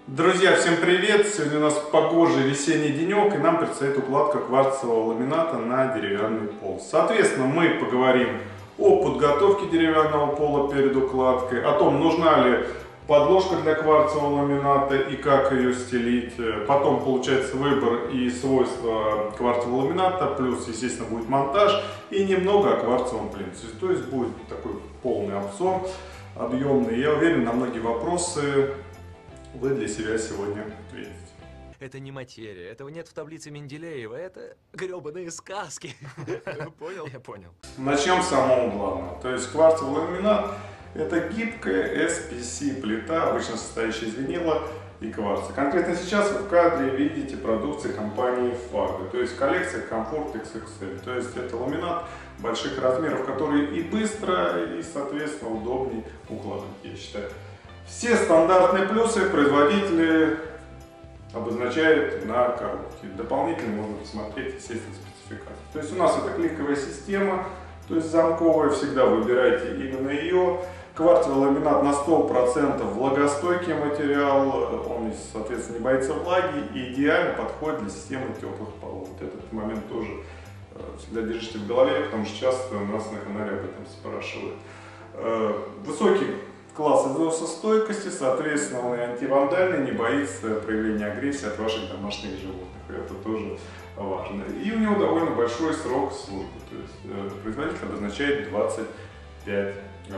Друзья, всем привет! Сегодня у нас погожий весенний денек, и нам предстоит укладка кварцевого ламината на деревянный пол. Соответственно, мы поговорим о подготовке деревянного пола перед укладкой, о том, нужна ли подложка для кварцевого ламината и как ее стелить. Потом получается выбор и свойства кварцевого ламината, плюс, естественно, будет монтаж и немного о кварцевом плинтусе. То есть будет такой полный обзор, объемный. Я уверен, на многие вопросы вы для себя сегодня ответите. Это не материя, этого нет в таблице Менделеева, это гребаные сказки. Понял? Я понял. Начнем с самого главного. То есть кварцевый ламинат — это гибкая SPC плита, обычно состоящая из винила и кварца. Конкретно сейчас вы в кадре видите продукцию компании Fargo, то есть коллекция Comfort XXL. То есть это ламинат больших размеров, который и быстро, и, соответственно, удобнее укладывать, я считаю. Все стандартные плюсы производители обозначают на коробке. Дополнительно можно посмотреть, естественно, спецификацию. То есть у нас это кликовая система, то есть замковая, всегда выбирайте именно ее. Кварцевый ламинат на 100% влагостойкий материал, он, соответственно, не боится влаги и идеально подходит для системы теплых полов. Вот этот момент тоже всегда держите в голове, потому что часто нас на канале об этом спрашивают. Высокий класс износостойкости, соответственно, он и антивандальный, не боится проявления агрессии от ваших домашних животных. Это тоже важно. И у него довольно большой срок службы. То есть производитель обозначает 25 лет.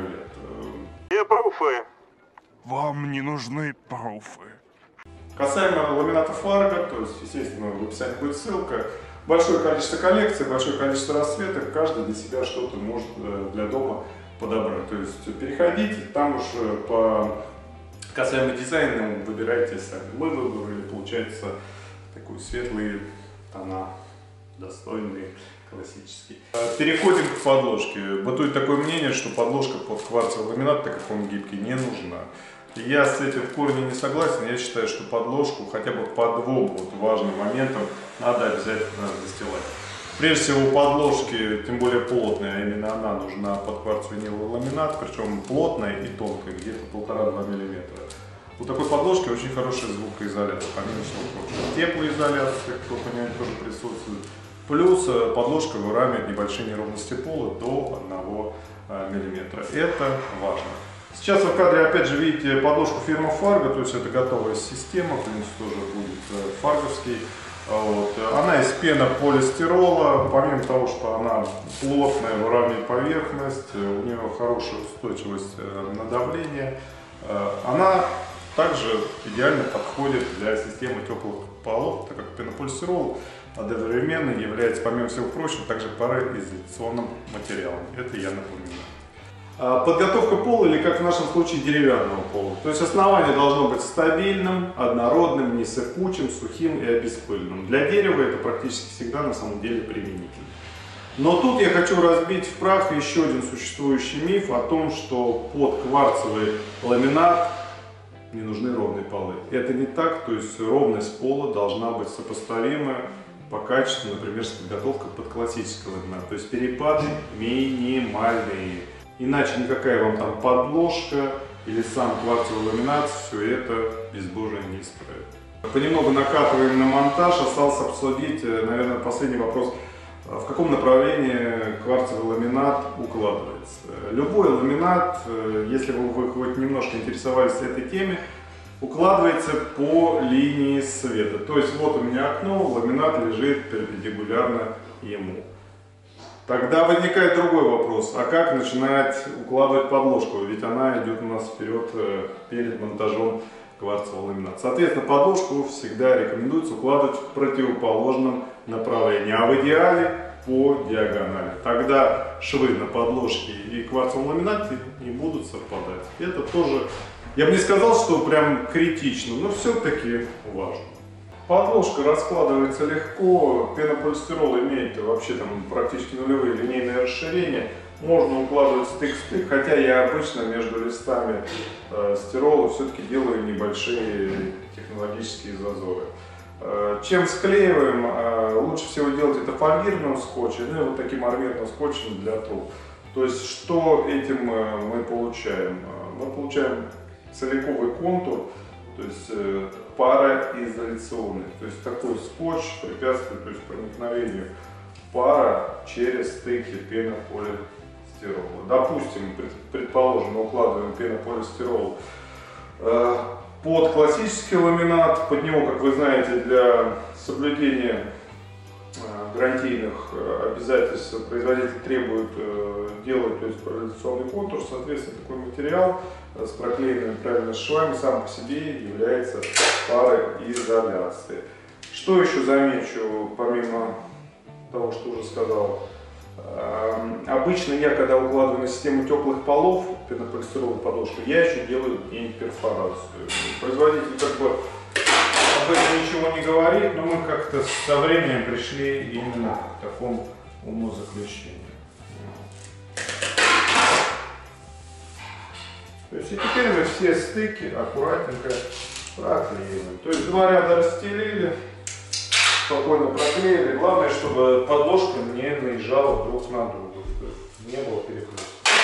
Где пруфы? Вам не нужны пруфы. Касаемо ламината Fargo, то есть, естественно, в описании будет ссылка. Большое количество коллекций, большое количество расцветок, каждый для себя что-то может для дома подобрать. То есть переходите, там уж по касаемо дизайна выбирайте сами. Мы выбрали, получается, такие светлые тона, достойные, классические. Переходим к подложке. Бытует такое мнение, что подложка под кварцевый ламинат, так как он гибкий, не нужна. Я с этим в корне не согласен. Я считаю, что подложку хотя бы по двум важным моментам надо обязательно застилать. Прежде всего, подложки, тем более плотная, именно она нужна под кварцевый ламинат, причем плотная и тонкая, где-то 1,5–2 мм. У такой подложки очень хорошая звукоизоляция, помимо всего прочего. Теплоизоляция, кто понимает, тоже присутствует. Плюс подложка выравнивает небольшие неровности пола до 1 мм. Это важно. Сейчас вы в кадре опять же видите подложку фирмы Fargo, то есть это готовая система, плюс тоже будет фарговский. Вот. Она из пенополистирола, помимо того, что она плотная, выравнивает поверхность, у нее хорошая устойчивость на давление, она также идеально подходит для системы теплых полов, так как пенополистирол одновременно является, помимо всего прочего, также пароизоляционным материалом. Это я напоминаю. Подготовка пола, или как в нашем случае деревянного пола. То есть основание должно быть стабильным, однородным, не сыпучим, сухим и обеспыленным. Для дерева это практически всегда на самом деле применительно. Но тут я хочу разбить в прах еще один существующий миф о том, что под кварцевый ламинат не нужны ровные полы. Это не так, то есть ровность пола должна быть сопоставима по качеству, например, с подготовкой под классический ламинат. То есть перепады минимальные. Иначе никакая вам там подложка или сам кварцевый ламинат все это безбожие не исправит. Понемногу накатываем на монтаж. Осталось обсудить, наверное, последний вопрос. В каком направлении кварцевый ламинат укладывается? Любой ламинат, если вы хоть немножко интересовались этой темой, укладывается по линии света. То есть вот у меня окно, ламинат лежит перпендикулярно ему. Тогда возникает другой вопрос, а как начинать укладывать подложку, ведь она идет у нас вперед перед монтажом кварцевого ламината. Соответственно, подложку всегда рекомендуется укладывать в противоположном направлении, а в идеале по диагонали. Тогда швы на подложке и кварцевом ламинате не будут совпадать. Это тоже, я бы не сказал, что прям критично, но все-таки важно. Подложка раскладывается легко, пенополистирол имеет вообще там практически нулевые линейные расширения. Можно укладывать стык в стык, хотя я обычно между листами стирола все-таки делаю небольшие технологические зазоры. Чем склеиваем, лучше всего делать это фольгированным скотчем, ну и вот таким армированным скотчем для труб. То есть что этим мы получаем? Мы получаем целиковый контур. то есть пароизоляционный, то есть такой скотч препятствует, то есть проникновению пара через стыки пенополистирола. Допустим, предположим, мы укладываем пенополистирол под классический ламинат, под него, как вы знаете, для соблюдения гарантийных обязательств производитель требует делать, то есть пароизоляционный контур. Соответственно, такой материал с проклеенными правильно швами сам по себе является пароизоляцией. Что еще замечу, помимо того, что уже сказал? Обычно я, когда укладываю на систему теплых полов пенополистироловую подложку, я еще делаю и перфорацию. Производитель как бы об этом ничего не говорит, но мы как-то со временем пришли именно к такому умозаключению. То есть и теперь мы все стыки аккуратненько проклеиваем. То есть два ряда расстелили, спокойно проклеили. Главное, чтобы подложка не наезжала друг на друга, не было перекрестка.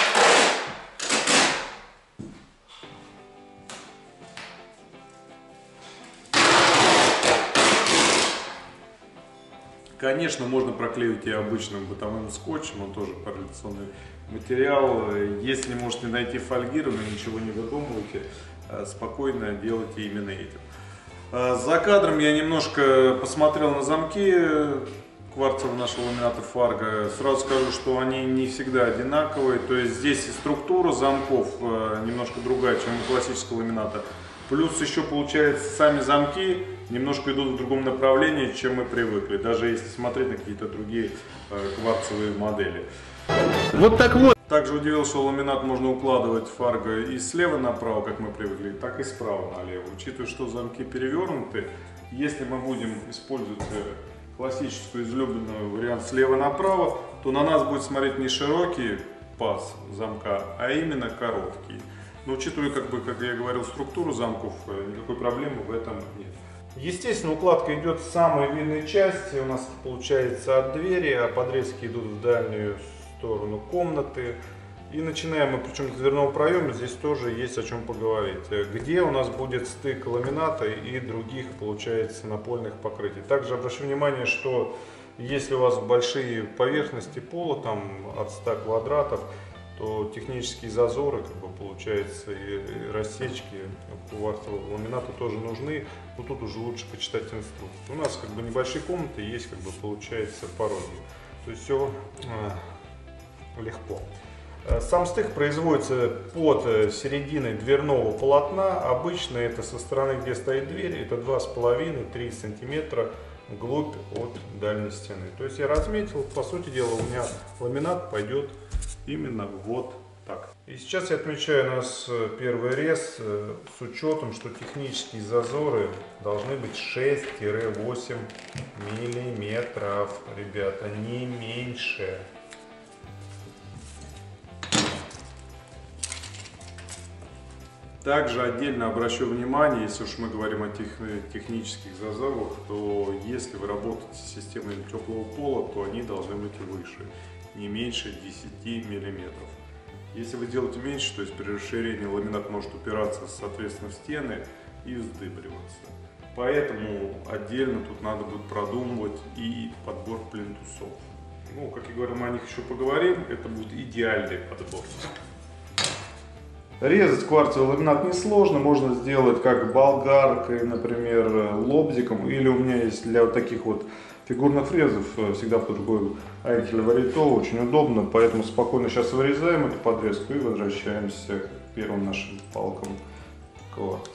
Конечно, можно проклеить и обычным бытовым скотчем, он тоже пароизоляционный материал. Если не можете найти фольгированный, ничего не выдумывайте, спокойно делайте именно этим. За кадром я немножко посмотрел на замки кварцевого нашего ламината Fargo. Сразу скажу, что они не всегда одинаковые, то есть здесь и структура замков немножко другая, чем у классического ламината. Плюс еще получается сами замки немножко идут в другом направлении, чем мы привыкли, даже если смотреть на какие-то другие кварцевые модели. Вот так вот. Также удивился, что ламинат можно укладывать Fargo и слева направо, как мы привыкли, так и справа налево. Учитывая, что замки перевернуты, если мы будем использовать классическую излюбленную вариант слева направо, то на нас будет смотреть не широкий паз замка, а именно короткий. Но учитывая, как я говорил, структуру замков, никакой проблемы в этом нет. Естественно, укладка идет с самой видной части. У нас получается от двери, а подрезки идут в дальнюю сторону комнаты. И начинаем мы, причем с дверного проема, здесь тоже есть о чем поговорить. Где у нас будет стык ламината и других, получается, напольных покрытий. Также обращу внимание, что если у вас большие поверхности пола, там от 100 квадратов, то технические зазоры, получается, и рассечки кварцевого ламината тоже нужны, но тут уже лучше почитать инструкцию. У нас небольшие комнаты, есть получается пороги, то есть все легко. Сам стык производится под серединой дверного полотна. Обычно это со стороны, где стоит дверь, это 2,5-3 сантиметра вглубь от дальней стены. То есть я разметил, по сути дела, у меня ламинат пойдет именно вот так. И сейчас я отмечаю у нас первый рез с учетом, что технические зазоры должны быть 6-8 миллиметров, ребята, не меньше. Также отдельно обращу внимание, если уж мы говорим о технических зазорах, то если вы работаете с системой теплого пола, то они должны быть выше, не меньше 10 миллиметров. Если вы делаете меньше, то есть при расширении ламинат может упираться, соответственно, в стены и вздыбриваться. Поэтому отдельно тут надо будет продумывать и подбор плинтусов. Ну, как я говорю, мы о них еще поговорим, это будет идеальный подбор. Резать кварцевый ламинат несложно, можно сделать как болгаркой, например, лобзиком, или у меня есть для вот таких вот фигурных фрезов всегда под рукой Айкель Варито, очень удобно, поэтому спокойно сейчас вырезаем эту подрезку и возвращаемся к первым нашим палкам кварца.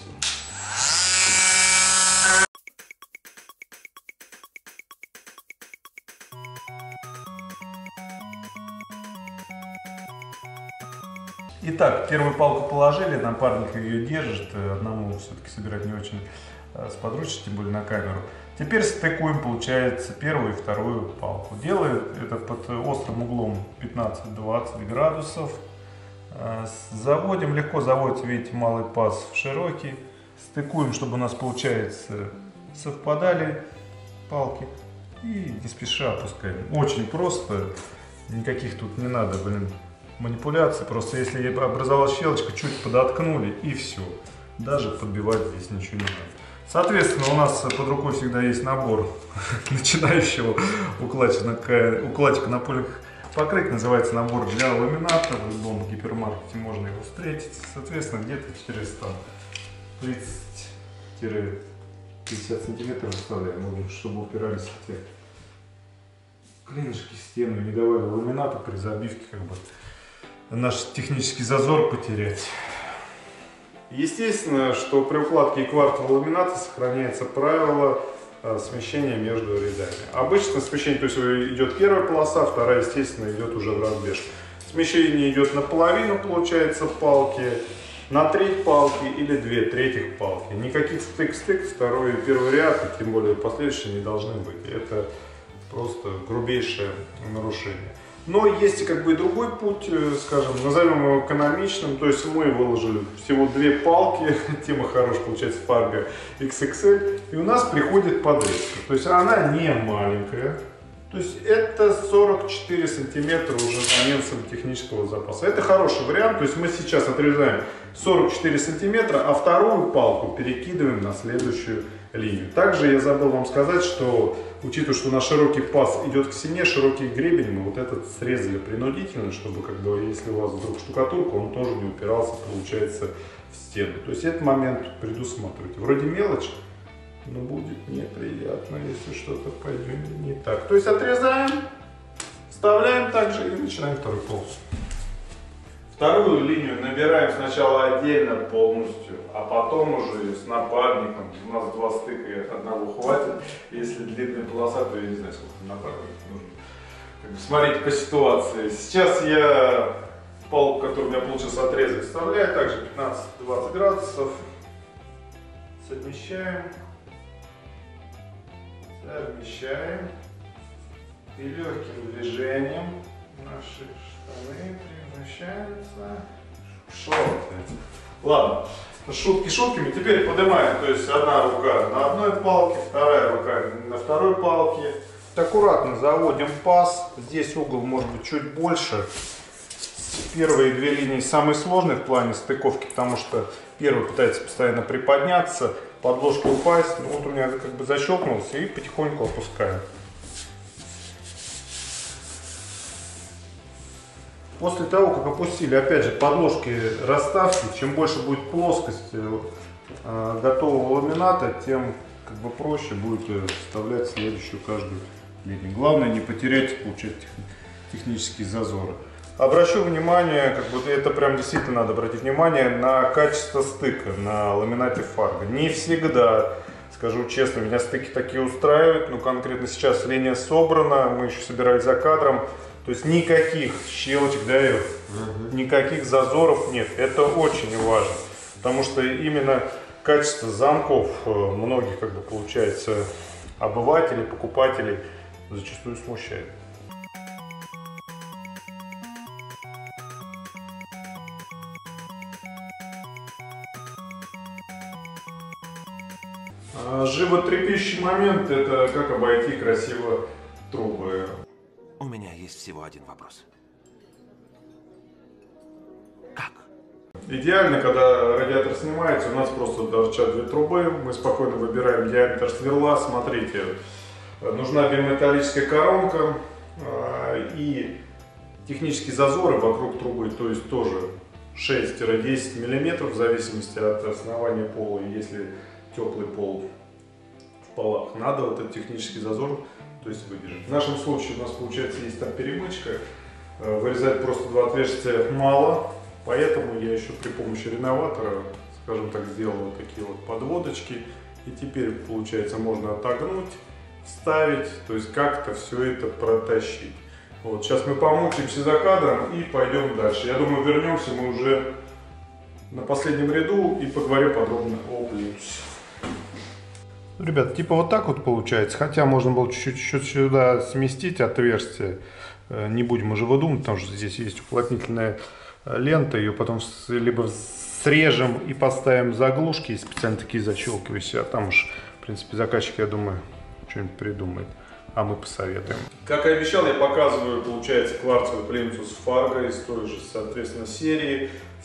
Итак, первую палку положили, напарник ее держит, одному все-таки собирать не очень сподручно, тем более на камеру. Теперь стыкуем, получается, первую и вторую палку. Делаю это под острым углом 15-20 градусов. Заводим, легко заводится, видите, малый паз в широкий. Стыкуем, чтобы у нас, получается, совпадали палки. И не спеша опускаем. Очень просто, никаких тут не надо, манипуляций. Просто если образовалась щелочка, чуть подоткнули и все. Даже подбивать здесь ничего не надо. Соответственно, у нас под рукой всегда есть набор начинающего укладчика напольных покрытий. Называется набор для ламината. В любом гипермаркете можно его встретить. Соответственно, где-то 430-50 сантиметров вставляем, чтобы упирались эти клинышки в стену и не давали ламината при забивке как бы наш технический зазор потерять. Естественно, что при укладке квартового ламината сохраняется правило смещения между рядами. Обычно смещение, то есть идет первая полоса, вторая, естественно, идет уже в разбеж. Смещение идет наполовину, получается, палки, на треть палки или 2/3 палки. Никаких стык-стык, второй и первый ряд, и тем более последующие, не должны быть. Это просто грубейшее нарушение. Но есть как бы и другой путь, скажем, назовем его экономичным. То есть мы выложили всего 2 палки, тема хорошая, получается, фарго XXL, и у нас приходит подрезка. То есть она не маленькая. То есть это 44 сантиметра уже моментом технического запаса. Это хороший вариант. То есть мы сейчас отрезаем 44 сантиметра, а вторую палку перекидываем на следующую линию. Также я забыл вам сказать, что учитывая, что на широкий паз идет к стене, широкий гребень мы вот этот срезали принудительно, чтобы как бы, если у вас вдруг штукатурка, он тоже не упирался, получается, в стену. То есть этот момент предусматривайте. Вроде мелочь, но будет неприятно, если что-то пойдет не так. То есть отрезаем, вставляем также и начинаем вторую полосу. Вторую линию набираем сначала отдельно полностью, а потом уже с напарником. У нас 2 стыка и от одного хватит. Если длинная полоса, то я не знаю, сколько напарников нужно. Как бы смотрите по ситуации. Сейчас я палку, которую у меня получилось отрезать, вставляю также 15-20 градусов. Совмещаем. И легким движением наши штаны превращаются в шорты. Ладно, шутки шутками, теперь поднимаем. То есть одна рука на одной палке, вторая рука на второй палке. Аккуратно заводим паз. Здесь угол может быть чуть больше. Первые 2 линии самые сложные в плане стыковки, потому что первый пытается постоянно приподняться, подложка упасть. Ну, вот у меня как бы защелкнулся и потихоньку опускаем. После того, как опустили, опять же, подложки расставьте. Чем больше будет плоскость готового ламината, тем как бы проще будет вставлять следующую каждую линию. Главное не потерять, получать технические зазоры. Обращу внимание, как бы это прям действительно надо обратить внимание на качество стыка на ламинате фарго. Не всегда, скажу честно, меня стыки такие устраивают, но конкретно сейчас линия собрана, мы еще собирались за кадром. То есть никаких щелочек, да, никаких зазоров нет. Это очень важно, потому что именно качество замков многих, как бы, получается, обывателей, покупателей зачастую смущает. Животрепещущий момент — это как обойти красиво трубы. У меня есть всего один вопрос. Как? Идеально, когда радиатор снимается, у нас просто торчат 2 трубы, мы спокойно выбираем диаметр сверла. Смотрите, нужна биметаллическая коронка и технические зазоры вокруг трубы, то есть тоже 6-10 мм в зависимости от основания пола. Если теплый пол в полах, надо вот этот технический зазор, то есть выдержать. В нашем случае у нас, получается, есть там перемычка. Вырезать просто 2 отверстия мало, поэтому я еще при помощи реноватора, скажем так, сделал вот такие вот подводочки. И теперь, получается, можно отогнуть, вставить, то есть как-то все это протащить. Вот, сейчас мы помучаемся за кадром и пойдем дальше. Я думаю, вернемся мы уже на последнем ряду и поговорим подробно о плинтусе. Ребят, типа вот так вот получается, хотя можно было чуть-чуть сюда сместить отверстие, не будем уже выдумывать, потому что здесь есть уплотнительная лента, ее потом либо срежем и поставим заглушки, специально такие защелкивающиеся, а там уж, в принципе, заказчик, я думаю, что-нибудь придумает, а мы посоветуем. Как и обещал, я показываю, получается, кварцевый плинтус фарго из той же, соответственно, серии.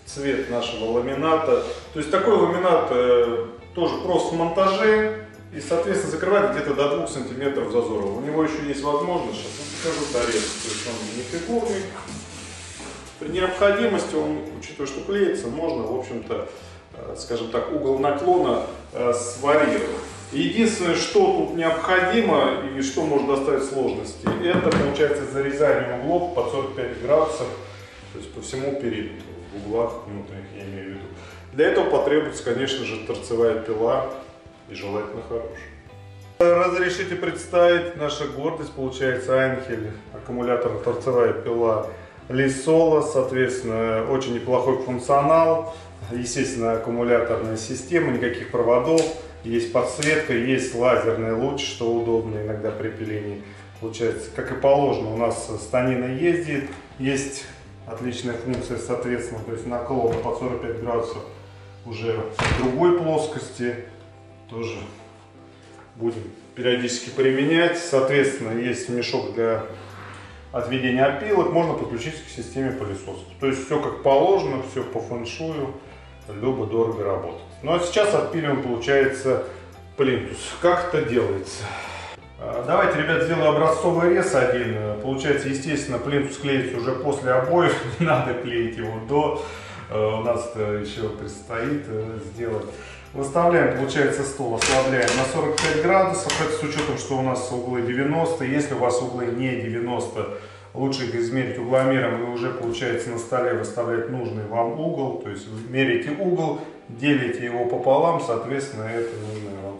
цвет нашего ламината. То есть такой ламинат тоже прост в монтаже и, соответственно, закрывает где-то до 2 сантиметров зазора. У него еще есть возможность, сейчас покажу, торец. То есть он не фигурный. При необходимости, он, учитывая, что клеится, можно, в общем-то, скажем так, угол наклона сварьировать. Единственное, что тут необходимо и что может доставить сложности, это получается зарезание углов под 45 градусов, то есть по всему периметру, в углах внутренних, я имею в виду. Для этого потребуется, конечно же, торцевая пила и желательно хорошая. Разрешите представить, наша гордость, получается, Анхель, аккумулятор, торцевая пила Лисола, соответственно, очень неплохой функционал, естественно, аккумуляторная система, никаких проводов. Есть подсветка, есть лазерный луч, что удобно иногда при пилении. Получается, как и положено, у нас станина ездит, есть отличная функция, соответственно, то есть наклон под 45 градусов уже в другой плоскости. Тоже будем периодически применять. Соответственно, есть мешок для отведения опилок, можно подключить к системе пылесосов. То есть все как положено, все по фэншую, любо-дорого работает. Ну а сейчас отпиливаем, получается, плинтус. Как это делается? Давайте, ребят, сделаю образцовый рез один. Получается, естественно, плинтус клеится уже после обоев, не надо клеить его до. У нас еще предстоит сделать. Выставляем, получается, стол, ослабляем на 45 градусов. Это с учетом, что у нас углы 90. Если у вас углы не 90, лучше их измерить угломером и уже, получается, на столе выставлять нужный вам угол. То есть вы меряете угол, делите его пополам, соответственно, это нужное вам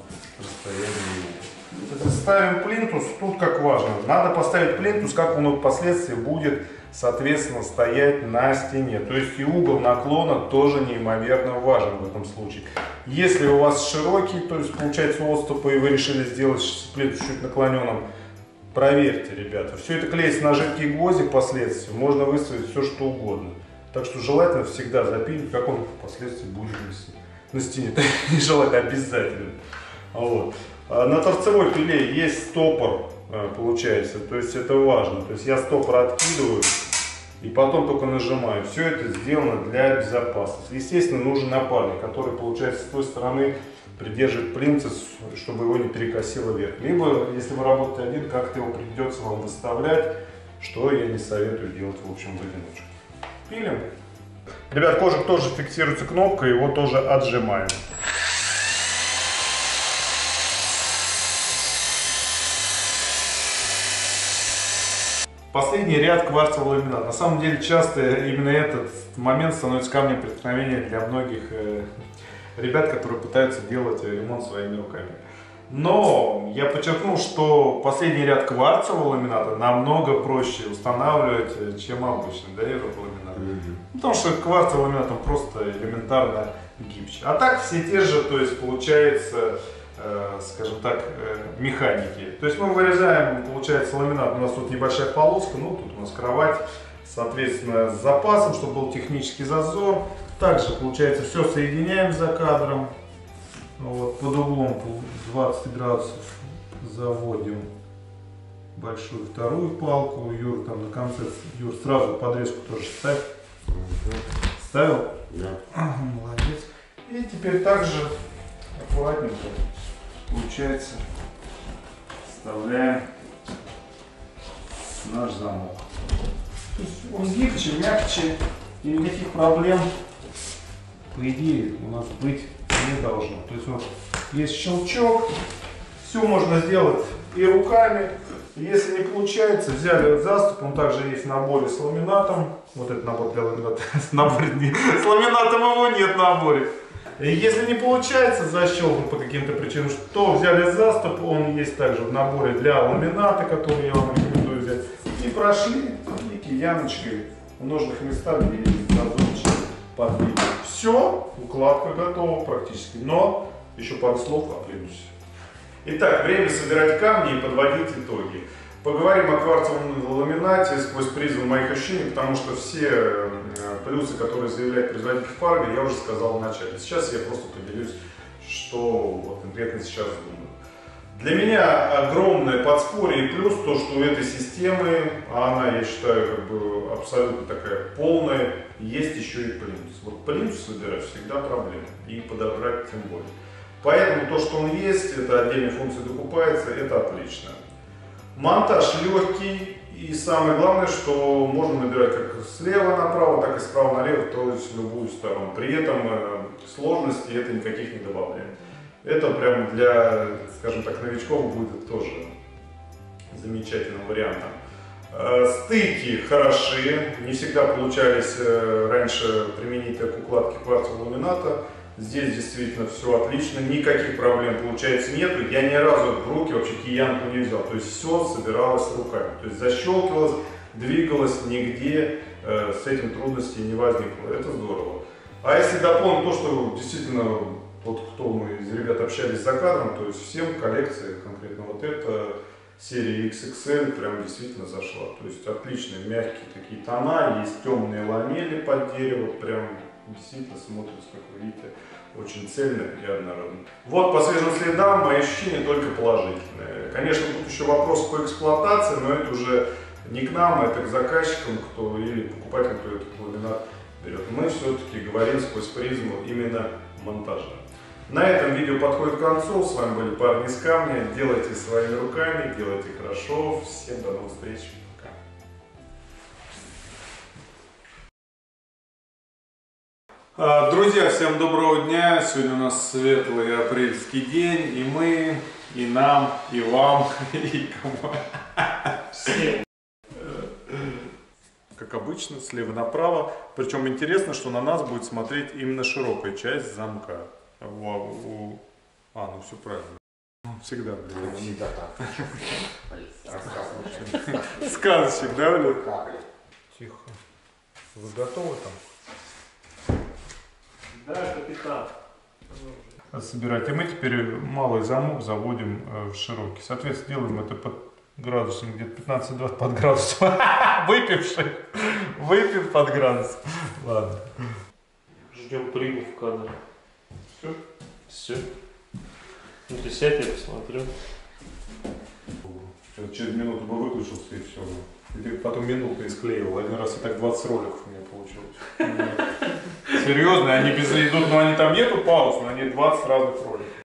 расстояние. Ставим плинтус. Тут как важно, надо поставить плинтус, как он впоследствии будет, соответственно, стоять на стене. То есть и угол наклона тоже неимоверно важен в этом случае. Если у вас широкий, то есть получается отступы, и вы решили сделать плинтус чуть наклоненным, проверьте, ребята. Все это клеится на жидкие гвозди впоследствии, можно выставить все что угодно. Так что желательно всегда запилить, как он впоследствии будет на стене. Не желательно, обязательно. Вот. На торцевой пиле есть стопор, получается, то есть это важно. То есть я стопор откидываю и потом только нажимаю. Все это сделано для безопасности. Естественно, нужен напарник, который, получается, с той стороны придерживает плинтус, чтобы его не перекосило вверх. Либо, если вы работаете один, как-то его придется вам выставлять, что я не советую делать, в общем, в одиночку. Пилим. Ребят, кожух тоже фиксируется кнопкой, его тоже отжимаем. Последний ряд кварцевого ламината. На самом деле, часто именно этот момент становится камнем преткновения для многих ребят, которые пытаются делать ремонт своими руками. Но я подчеркнул, что последний ряд кварцевого ламината намного проще устанавливать, чем обычный, да, ламинат. Потому что кварцевый ламинат он просто элементарно гибче. А так все те же, то есть получается, скажем так, механики. То есть мы вырезаем, получается, ламинат, у нас тут небольшая полоска, ну тут у нас кровать, соответственно, с запасом, чтобы был технический зазор. Также, получается, все соединяем за кадром, вот, под углом 20 градусов заводим большую вторую палку. Юр, там на конце, Юр, сразу подрезку тоже ставь. Ставил? Да. Молодец. И теперь также аккуратненько, получается, вставляем наш замок. То есть он гибче, мягче, и никаких проблем, по идее, у нас быть не должно. То есть вот есть щелчок, все можно сделать и руками. Если не получается, взяли заступ, он также есть в наборе с ламинатом. Вот этот набор для ламината. С ламинатом его нет в наборе. Если не получается защелкнуть по каким-то причинам, то взяли заступ, он есть также в наборе для ламината, который я вам рекомендую взять. И прошли и кияночкой в нужных местах, где есть зазорчик, подбить. Все, укладка готова практически, но еще пару слов о плинтусе. Итак, время собирать камни и подводить итоги. Поговорим о кварцевом ламинате сквозь призму моих ощущений, потому что все плюсы, которые заявляет производитель Fargo, я уже сказал в начале. Сейчас я просто поделюсь, что вот конкретно сейчас думаю. Для меня огромное подспорье и плюс то, что у этой системы, а она, я считаю, как бы абсолютно такая полная, есть еще и плинтус. Вот плинтус выбирать всегда проблема, и подобрать тем более. Поэтому то, что он есть, это отдельная функция докупается, это отлично. Монтаж легкий, и самое главное, что можно набирать как слева направо, так и справа налево, то есть в любую сторону. При этом сложности это никаких не добавляет. Это прям для, скажем так, новичков будет тоже замечательным вариантом. Стыки хороши, не всегда получались раньше применить к укладке кварцевого ламината. Здесь действительно все отлично, никаких проблем получается нету. Я ни разу в руки вообще киянку не взял, то есть все собиралось руками. То есть защелкивалось, двигалось, нигде с этим трудностей не возникло. Это здорово. А если дополнить то, что действительно, вот кто мы из ребят общались за кадром, то есть всем коллекция, конкретно вот эта серия XXL прям действительно зашла. То есть отличные мягкие такие тона, есть темные ламели под дерево, прям действительно смотрится, как вы видите, очень цельно и однородно. Вот по свежим следам мои ощущения только положительные. Конечно, тут еще вопрос по эксплуатации, но это уже не к нам, это к заказчикам, кто или покупателям, кто этот ламинат берет. Мы все-таки говорим сквозь призму именно монтажа. На этом видео подходит к концу. С вами были парни из камня. Делайте своими руками, делайте хорошо. Всем до новых встреч. Друзья, всем доброго дня! Сегодня у нас светлый апрельский день, и мы, и нам, и вам, и кому. Всем. Как обычно, слева направо. Причем интересно, что на нас будет смотреть именно широкая часть замка. Ну все правильно. Всегда, блин. Всегда так. Сказочек, да, блин? Тихо. Вы готовы там? Да, капитан. Собирать. И мы теперь малый замок заводим в широкий. Соответственно, делаем это под градусом где-то 15-20 под градусом. Выпивший. Выпив под градус. Ладно. Ждем приму в кадре. Все? Все. Ну ты сядь, я посмотрю. Через минуту бы выключился и все. И потом минуту и склеивал. Один раз и так 20 роликов у меня получилось. Серьезно, они без идут, но они там нету пауз, но они 20 разных роликов.